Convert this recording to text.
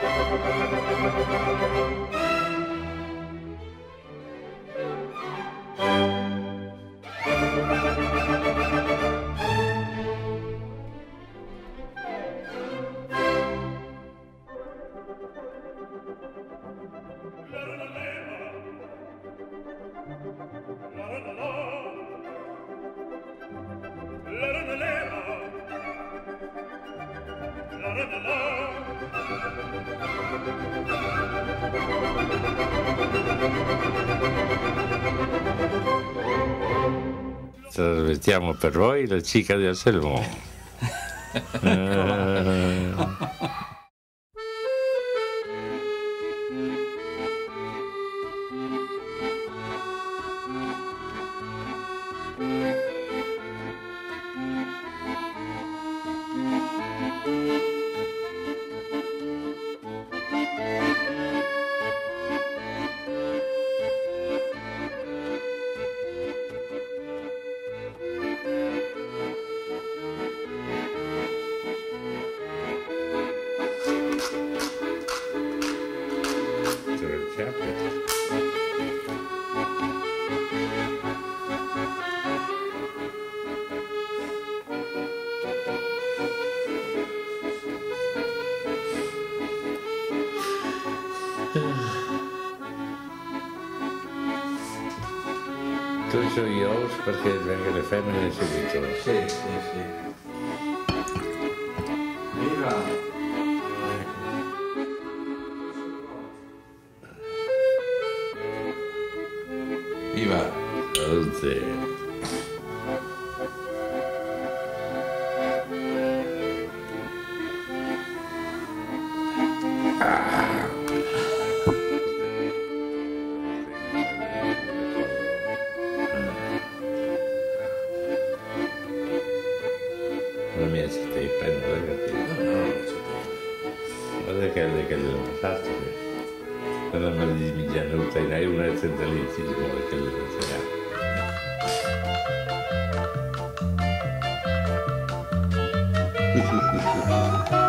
Trasmettiamo per voi la Cica di Anselmo. Tu sugli ous perché vengono le femmine subito. Sì, sì, sì. Viva! Viva! Oh, sì. La mia città, non è capito. Guarda che le ho fatto. Quella me li smigliano tutta in aria, una senza lì, si muove che le non sarà.